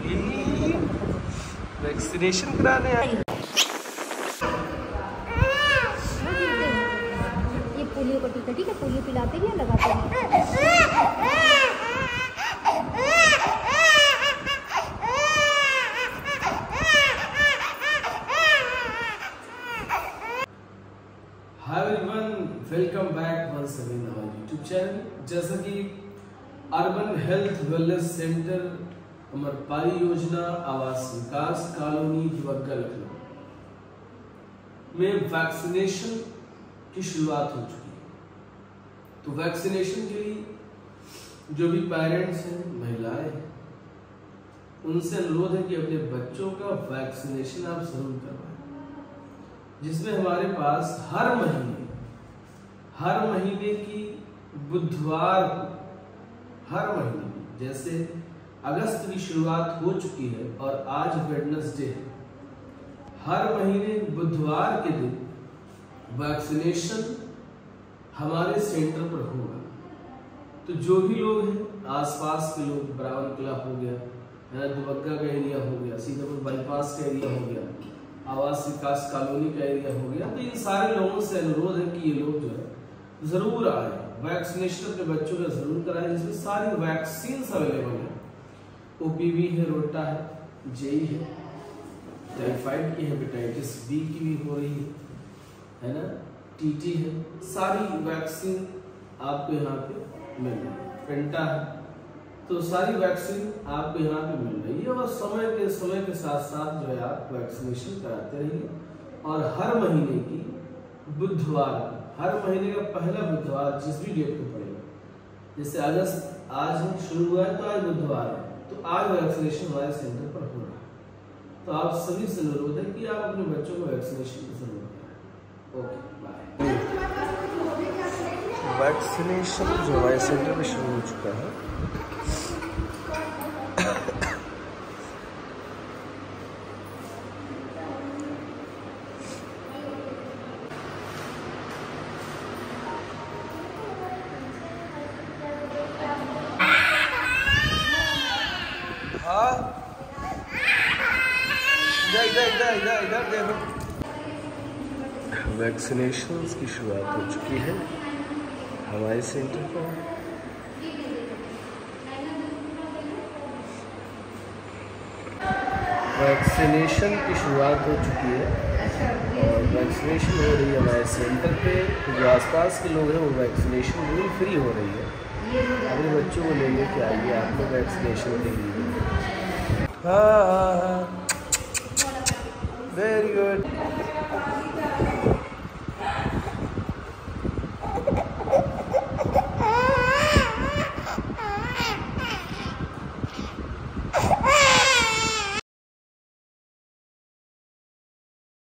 Vaccination कराने आए। ये पोलियो का टीका, ठीक है, पोलियो पिलाते हैं लगाते हैं। Hi everyone, welcome back once again our YouTube channel. जैसा कि urban health wellness centre Amrapali योजना आवास विकास कॉलोनी दुबग्गा लखनऊ में वैक्सीनेशन की शुरुआत हो चुकी है। तो वैक्सीनेशन के लिए जो भी पेरेंट्स हैं, महिलाएं हैं, उनसे अनुरोध है कि अपने बच्चों का वैक्सीनेशन आप जरूर करवाएं, जिसमें हमारे पास हर महीने की बुधवार हर महीने, जैसे अगस्त की शुरुआत हो चुकी है और आज वेडनेसडे है, हर महीने बुधवार के दिन वैक्सीनेशन हमारे सेंटर पर होगा। तो जो भी लोग हैं, आसपास के लोग, ब्राउन क्लब हो गया, दुबग्गा का एरिया हो गया, सीतापुर बाईपास का एरिया हो गया, आवास विकास कॉलोनी का एरिया हो गया, तो इन सारे लोगों से अनुरोध है कि ये लोग जो है जरूर आए, वैक्सीनेशन अपने बच्चों का जरूर कराएं, जिसमें सारी वैक्सीन अवेलेबल है। ओपीवी है, रोटा है, जेई है, टाइफाइड की, हेपेटाइटिस बी की भी हो रही है ना, टीटी है, सारी वैक्सीन आपको यहाँ पे मिल रही है, पेंटा है, तो सारी वैक्सीन आपको यहाँ पे मिल रही है। और समय के साथ साथ जो है आप वैक्सीनेशन कराते रहिए। और हर महीने की बुधवार, हर महीने का पहला बुधवार जिस भी डेट को पड़ेगा, जैसे अगस्त आज शुरू हुआ है तो आज बुधवार है, तो आज वैक्सीनेशन हमारे सेंटर पर हो रहा है। तो आप सभी से अनुरोध है कि आप अपने बच्चों को वैक्सीनेशन जरूर कराएं। Okay, bye. वैक्सीनेशन जो हमारे सेंटर में शुरू हो चुका है। इधर देखो, वैक्सीनेशन की शुरुआत हो चुकी है हमारे सेंटर पर। वैक्सीनेशन की शुरुआत हो चुकी है और वैक्सीनेशन हो रही है हमारे सेंटर पे। तो जो आसपास के लोग हैं वो वैक्सीनेशन बिल्कुल फ्री हो रही है। अपने बच्चों को ले लेके आइए आप लोग वैक्सीनेशन के लिए। हाँ, वेरी गुड।